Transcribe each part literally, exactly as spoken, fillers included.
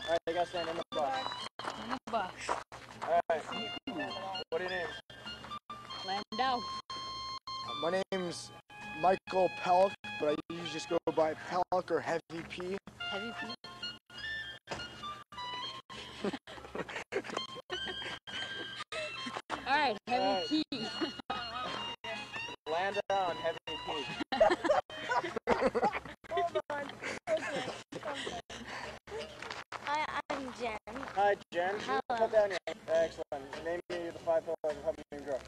Alright, you gotta stand in the box. In the box. Alright. What are your names? Landau. My name's Michael Pelk, but I usually just go by Pelk or Heavy P. Heavy P. Alright, Heavy All right. P. Land down, Heavy P. Hold on. Okay. Hi, I'm Jen. Hi, Jen. Hello. Put down your excellent. Name me the five pillars of Habonim Dror.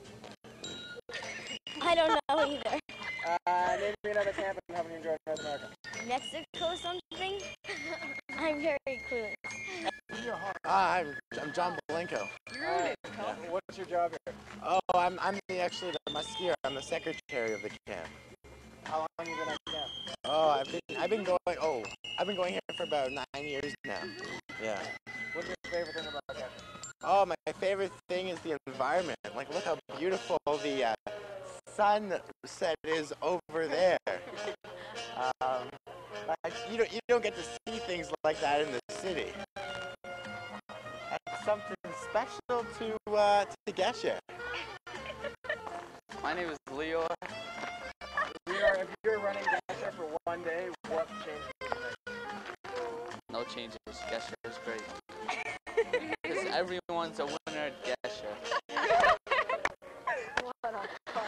I don't know either. Uh, name me another camp in Habonim Dror, North America. Mexico something? I'm very clueless. Hi, I'm, I'm John Belenko. Alright, what's your job here? Oh, I'm I'm the actually the musketeer. I'm the secretary of the camp. How long have you been at camp? Oh, I've been I've been going oh I've been going here for about nine years now. Yeah. What's your favorite thing about camp? Oh, my favorite thing is the environment. Like, look how beautiful the uh, sunset is over there. Um, like, you don't you don't get to see things like that in the city. That's something special to uh, to Gesher. My name is Leo. Leonard, if you're running Gesher for one day, what changes would you make? No changes. Gesher is great. Because everyone's a winner at Gesher. What a fun.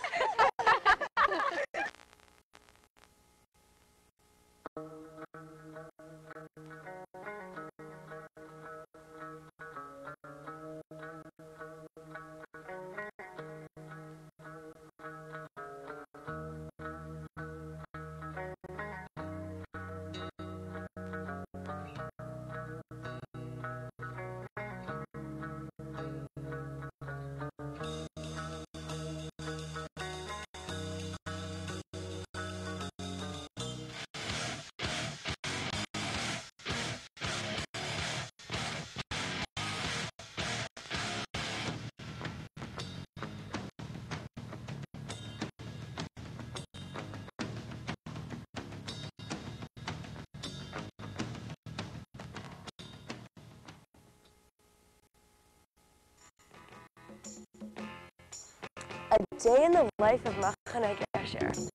A day in the life of Habonim Dror Gesher.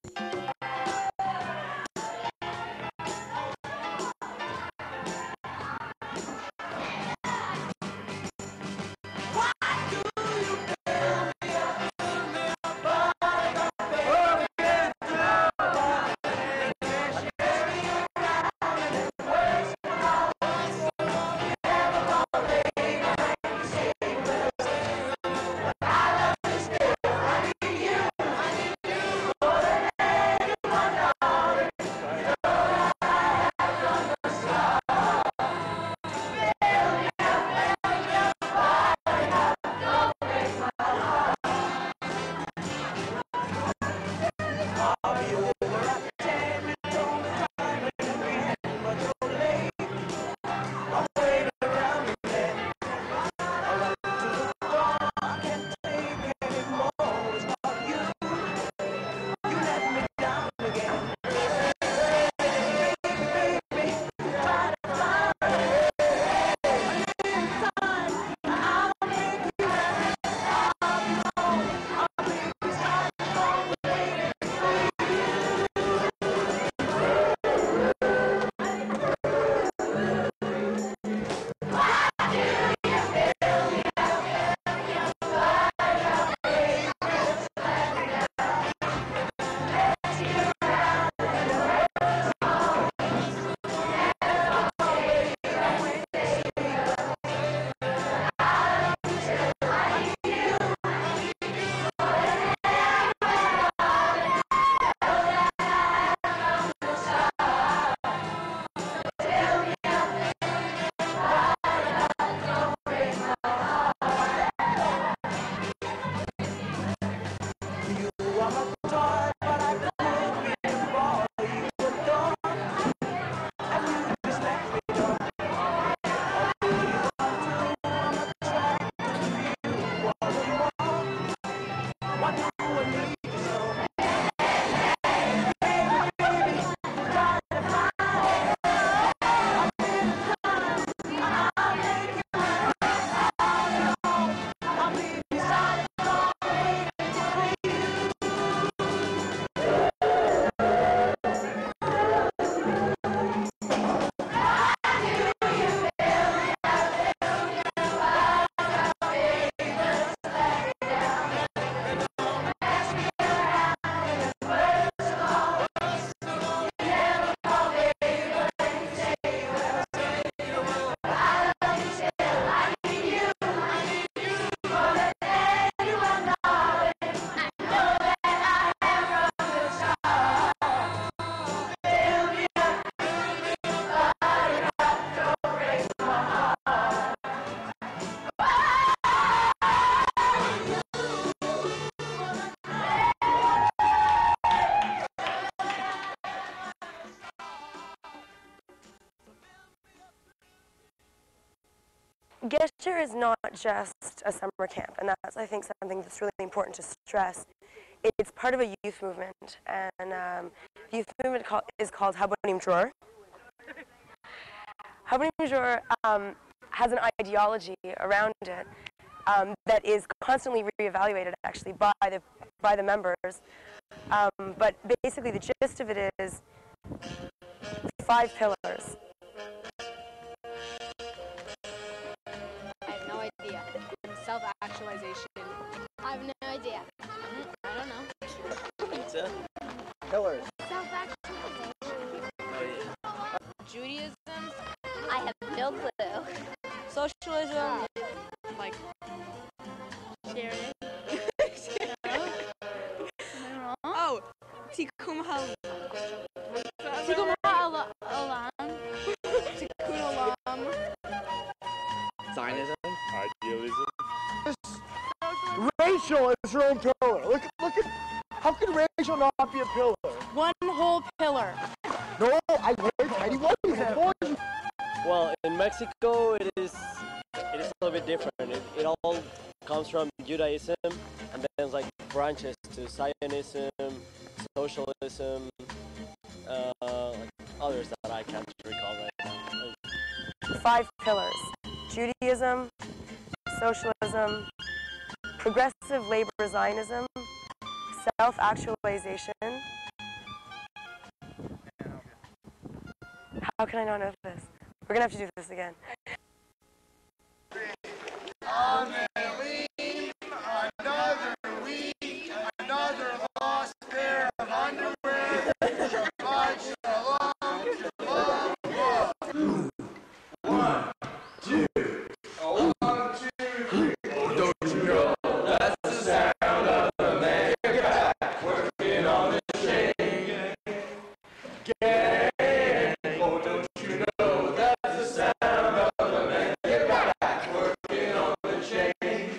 Gesher is not just a summer camp, and that's, I think, something that's really important to stress. It's part of a youth movement, and um, the youth movement call, is called Habonim Dror. Habonim Dror um, has an ideology around it um, that is constantly reevaluated, actually, by the by the members. Um, but basically, the gist of it is five pillars. I have no idea. Self-actualization. I have no idea. I don't know. Pizza? Pillars. Self-actualization. Judaism, I have no clue. socialism, like Sharon. oh, tikkun hal, Tikkun alon. tikkun olam. Zionism? Idealism. Rachel is her own pillar. Look, look at, how can Rachel not be a pillar? One whole pillar. No, I wait, Teddy, what is it? Well, in Mexico, it is it is a little bit different. It, it all comes from Judaism, and then there's like branches to Zionism, socialism, uh, like others that I can't recall right now. Five pillars: Judaism, socialism, progressive labor Zionism, self-actualization. How can I not know this? We're gonna have to do this again. Another week, another lost pair of underwear. Shabbat shalom, shalom, shalom. One, two, oh, one, two, three. Oh, don't you know that's the sound of the man back working on the chain. Gang. Oh, don't you know that's the sound of the man back working on the chain.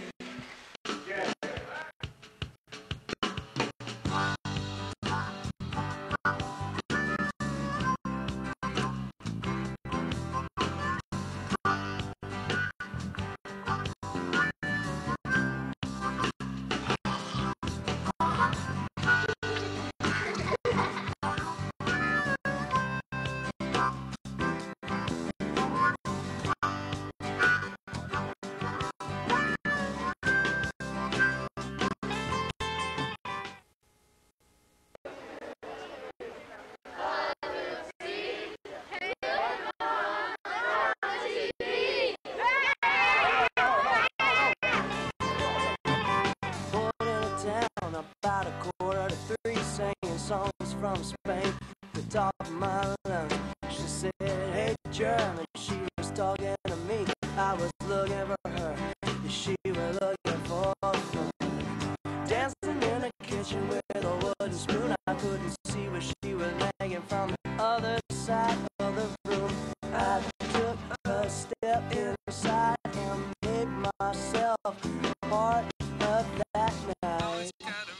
About a quarter to three, singing songs from Spain. The top of my lungs. She said, "Hey, German." She was talking to me. I was looking for her. She was looking for fun. Dancing in the kitchen with a wooden spoon. I couldn't see where she was hanging from the other side of the room. I took a step inside and made myself part of that night.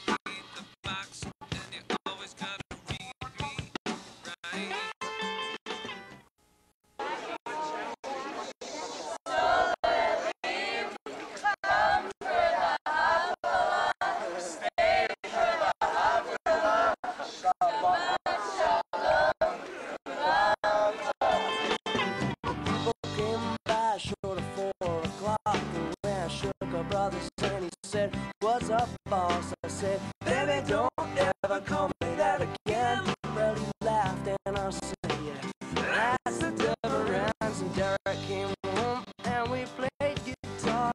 What's up, boss? I said, baby, don't ever call me that again. Well, he laughed and I said, yeah, that's the difference. And Derek came home and we played guitar.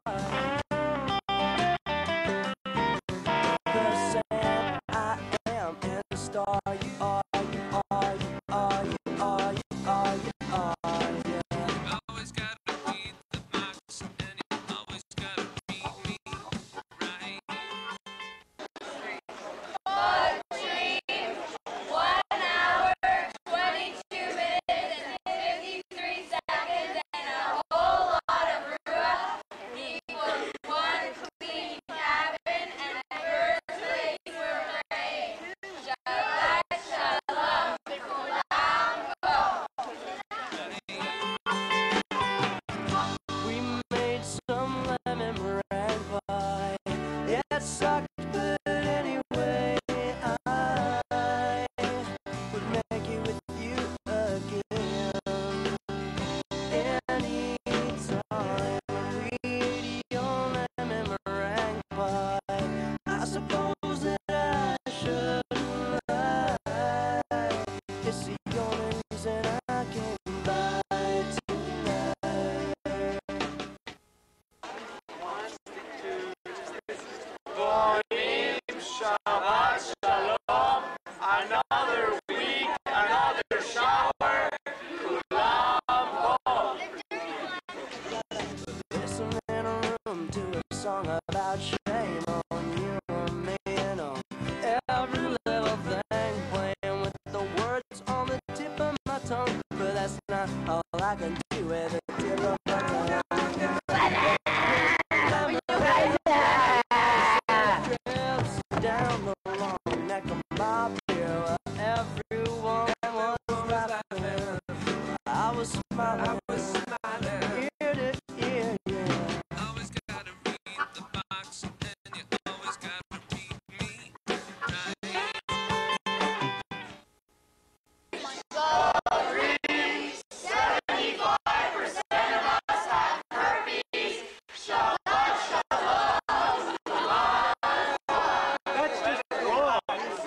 Cause saying I am in the star. You are, you are, you are, you are, you are, you are, yeah. Always gotta beat the box and you always gotta beat me, right? I can do with a tear of my hand. Trips down the long neck of my beer, everyone was laughing. I was smiling, I was smiling, ear to ear, yeah. Always gotta read the box, and you always gotta read me. seventy-five percent of us have herpes. Shabbat shalom. That's just wrong.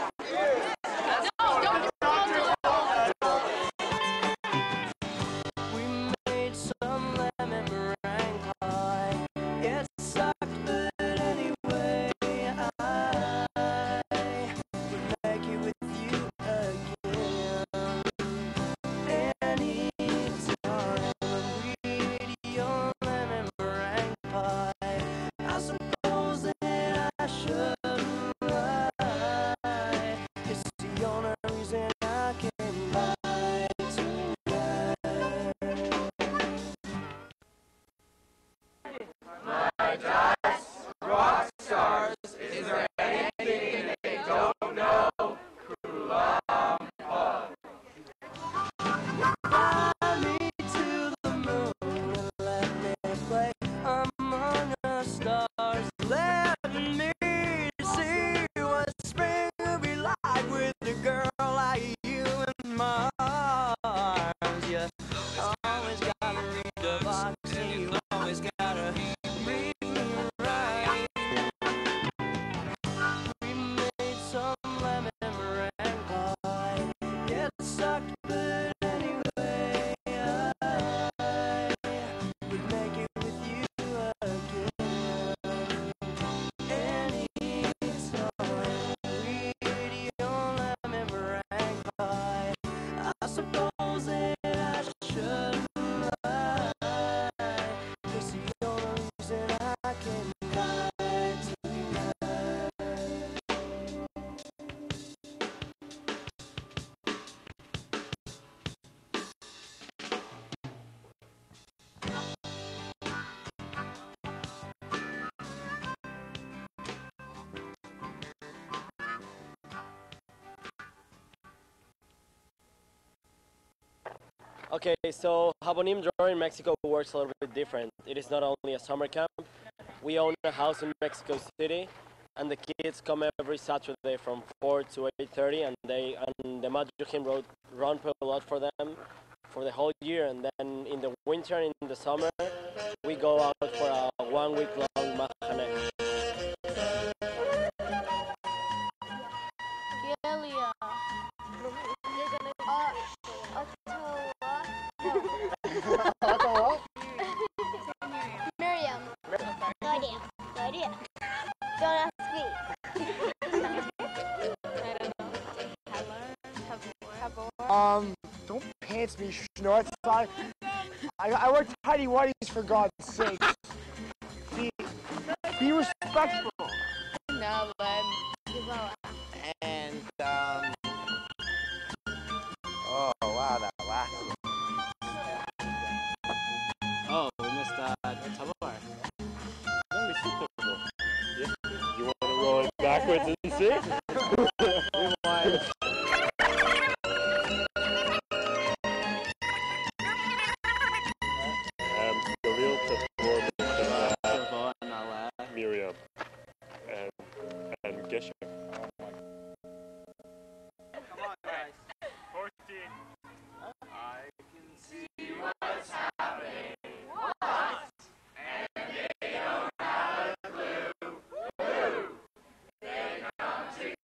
We made some lemon meringue pie. It sucked, but anyway, I would make it with you again. Anytime we eat your lemon meringue pie, I suppose that I should lie. It's the only reason I came by tonight. My dice, rock stars, is there anything they don't know? Kulam Pub. Fly me to the moon and let me play among the stars. Let me see what spring will be like with a girl like you in my arms. You always gotta read the box and you always gotta read me right. We made some lemon meringue pie. It sucked, but anyway, I would make it with you again. Anytime we eat your lemon meringue pie, I suppose that I should lie. It's the only reason I came by tonight. Okay, so Habonim Dror in Mexico works a little bit different. It is not only a summer camp. We own a house in Mexico City, and the kids come every Saturday from four to eight thirty, and they and the Majukim road run a lot for them for the whole year. And then in the winter and in the summer, we go out for a one week long machane. Gelia. Miriam. No idea. No idea. Don't ask me. Um, don't pants me, Schnorz. I, I wear tidy whities for God's sake. Be, be respectful. No, Len. And, um... oh, wow, that last one. Oh, we missed uh, Tabar. No, we Super Bowl. Yeah. You want to roll it backwards and see? Rewind. Um, the real performance of uh, Tabar and Allah. Miriam and, and Gesher. Come on, guys. fourteen. I can see what's happening. What? And they don't have a clue. Who? They come together.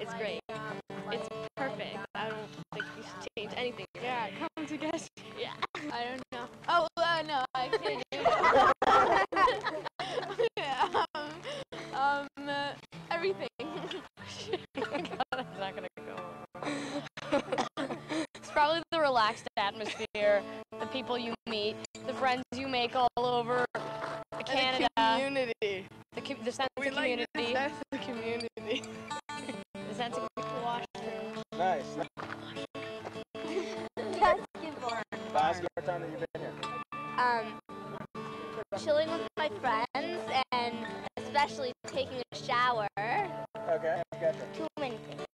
It's great. It's perfect. I don't think we should change anything. Yeah, come to Gesher. Yeah. I don't know. Oh, uh, no, I can't do that. um, um uh, everything. God, I'm not gonna go. It's probably the relaxed atmosphere, the people you meet, the friends you make all over Canada. And the community. The, com the sense We of like community. the sense of community. The sense of community. Nice. Basketball. Basketball time that you've been here. Um, chilling with my friends and especially taking a shower. Okay, gotcha. Too many things.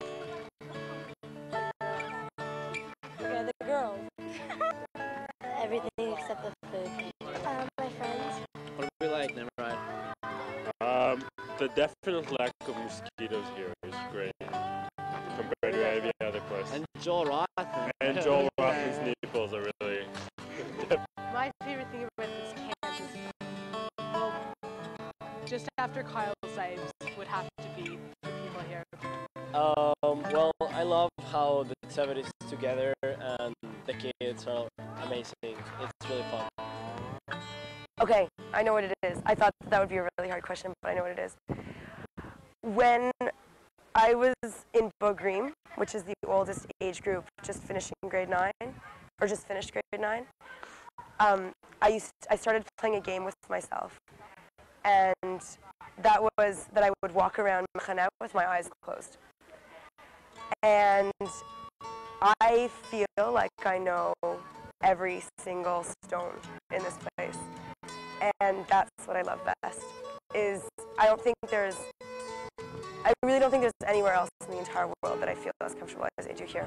Okay, the girls. Everything except the food. Um, my friends. What do we like, never mind. Um, the definite lack of mosquitoes here is great compared to any other place. And Joel Roth. And Joel Rothen's nipples are really. My favorite thing about this camp is, well, just after Kyle's lives would have to be the people here. Um, well, I love how the seven is together and the kids are amazing. It's really fun. Okay, I know what it is. I thought that would be a really hard question, but I know what it is. When I was in Bogrim, which is the oldest age group, just finishing grade nine, or just finished grade nine, um, I used I started playing a game with myself, and that was that I would walk around Mechana with my eyes closed, and I feel like I know every single stone in this place. And that's what I love best, is I don't think there's, I really don't think there's anywhere else in the entire world that I feel as comfortable as I do here.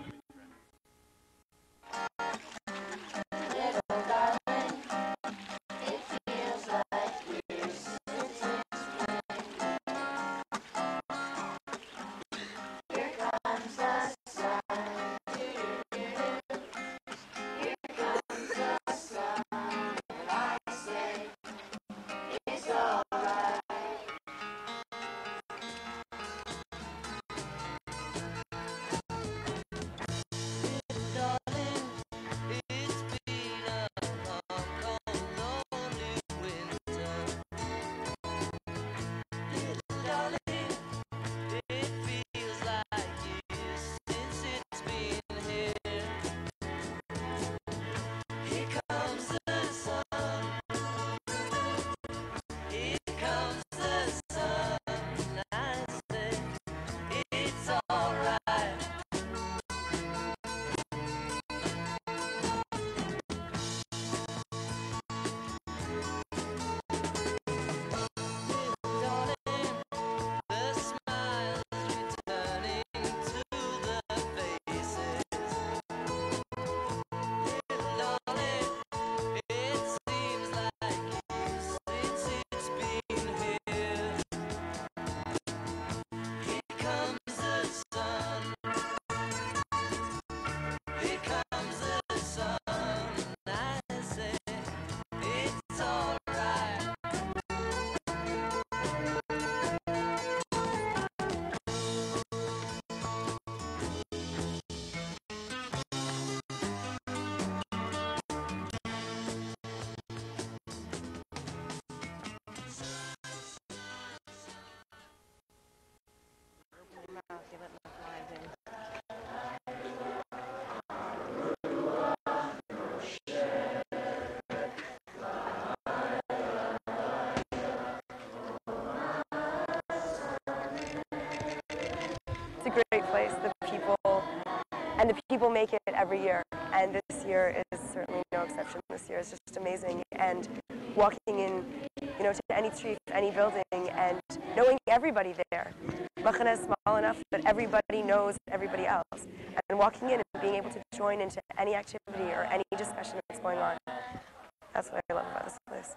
It's a great place, the people, and the people make it every year, and this year is certainly no exception. This year is just amazing, and walking in, you know, to any street, any building, and knowing everybody there. Mechana is small enough that everybody knows everybody else, and walking in and being able to join into any activity or any discussion that's going on. That's what I love about this place.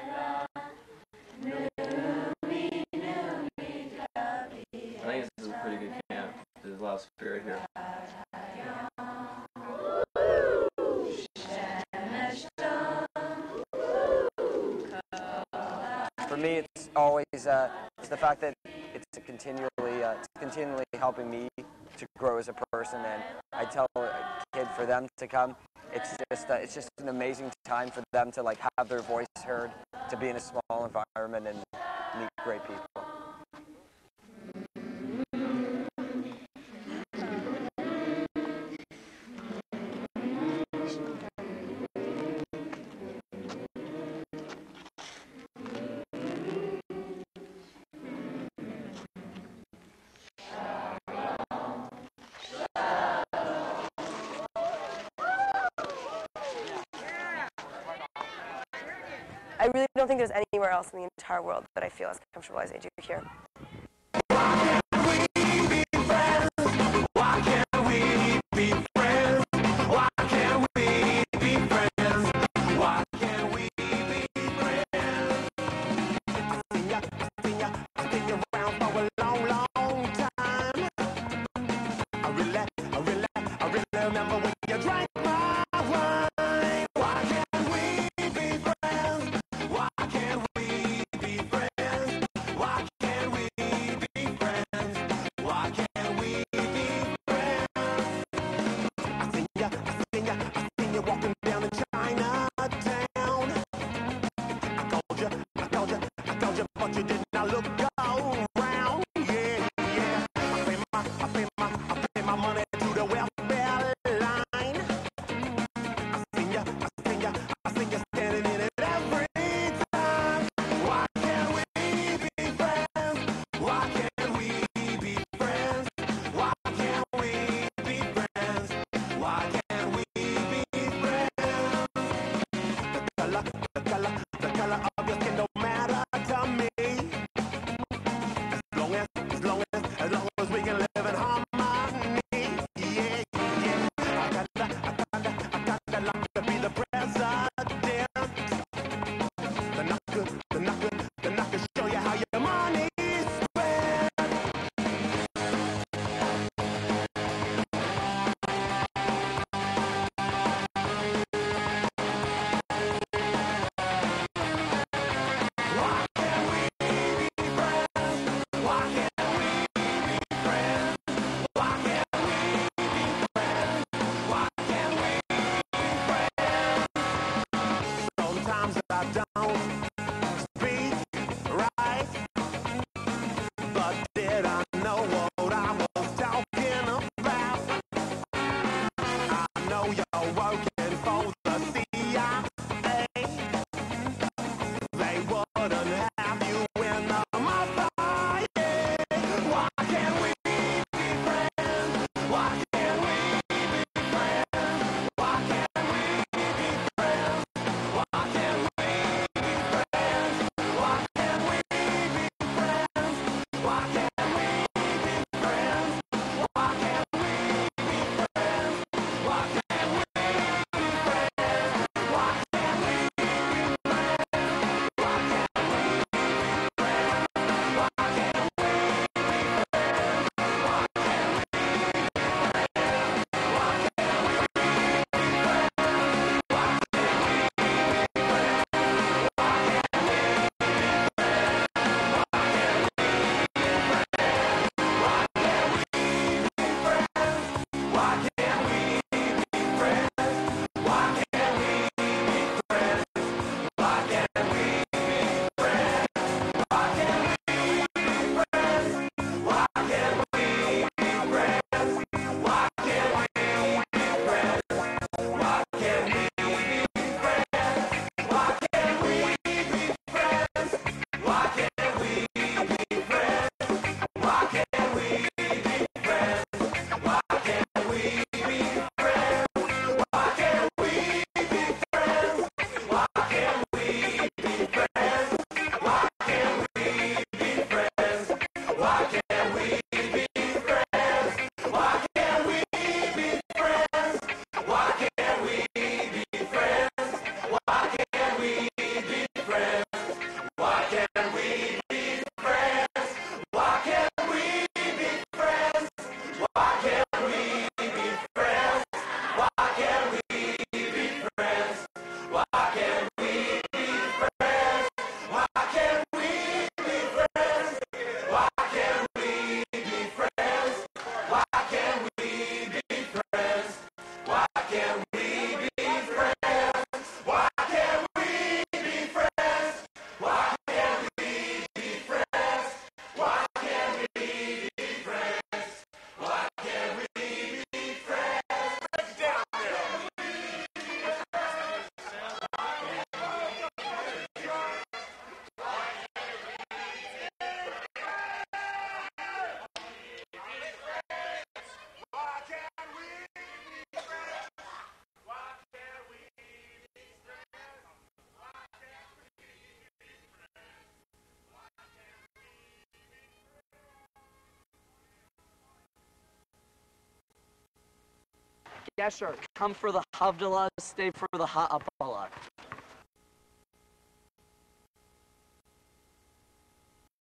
I think this is a pretty good camp. There's a lot of spirit here. For me, it's always uh, it's the fact that it's to continually, uh, it's continually helping me to grow as a person. And I tell a kid for them to come. It's just, uh, it's just an amazing time for them to like have their voice heard, to be in a small environment and meet great people. I really don't think there's anywhere else in the entire world that I feel as comfortable as I do here. Gesher. Come for the Havdalah, stay for the Ha'apala.